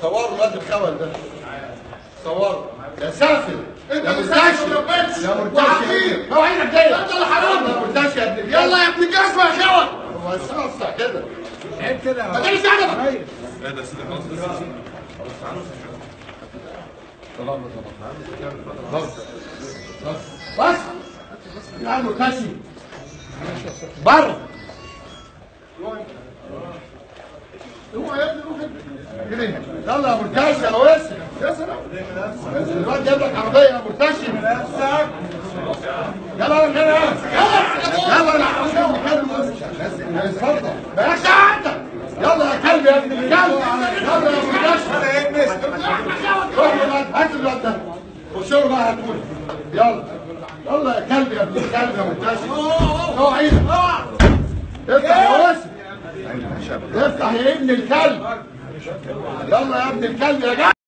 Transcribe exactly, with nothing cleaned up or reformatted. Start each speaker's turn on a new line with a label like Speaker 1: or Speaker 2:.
Speaker 1: صوروا الواد الخول ده، صوروا يا سافل يا مرتشي يا مرتشي. هو عينك جاي انت اللي حرام يا مرتشي يا ابن يلا يا ابن الجزمه يا خول. هو الصح كده عيب كده ما تجيش عجبك. لا ده سيدي خلاص خلاص بس يا مرتشي بره. هو يا ابني روح كده يلا يا مرتشي يا واسع يا سلام. الواد جايب لك عربيه يا مرتشي. يلا يلا يلا يلا انا عاوز اتفضل مالكش عندك. يلا يا كلب يا ابن الكلب يلا يا مرتشي. روح هات الواد ده خشوا بقى هاتوا يلا يلا يا كلب يا ابن الكلب يا مرتشي. اوعى عينك افتح يا واسع افتح يا ابن الكلب. يلا يا ابن الكلب يا جدع.